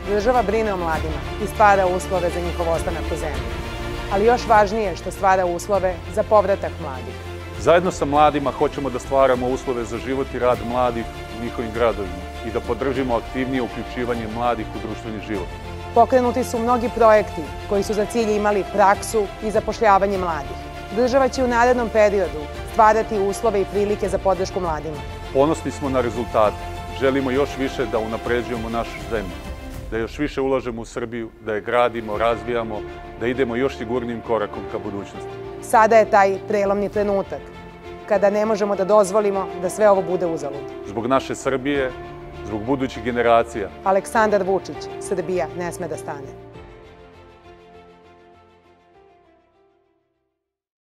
Država brine o mladima i stvara uslove za njihov ostanak u zemlji. Ali još važnije je što stvara uslove za povratak mladih. Zajedno sa mladima hoćemo da stvaramo uslove za život i rad mladih u njihovim gradovima i da podržimo aktivnije uključivanje mladih u društveni život. Pokrenuti su mnogi projekti koji su za cilj imali praksu i zapošljavanje mladih. Država će u narednom periodu stvarati uslove i prilike za podršku mladima. Ponosni smo na rezultate. Želimo još više da unapređujemo našu zemlju, da još više ulažemo u Srbiju, da je gradimo, razvijamo, da idemo još sigurnijim korakom ka budućnosti. Sada je taj prelomni trenutak, kada ne možemo da dozvolimo da sve ovo bude uzalud. Zbog naše Srbije, zbog budućih generacija. Aleksandar Vučić, Srbija ne sme da stane.